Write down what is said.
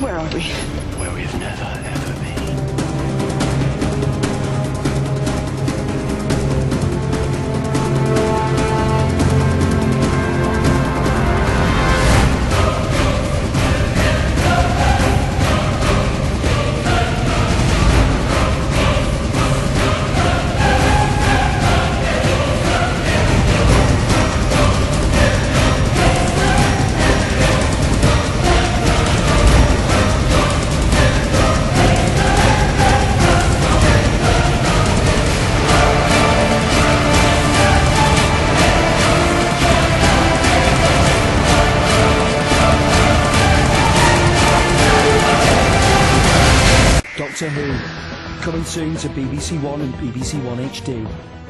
Where are we? Where we've never, ever been. Doctor Who, coming soon to BBC One and BBC One HD.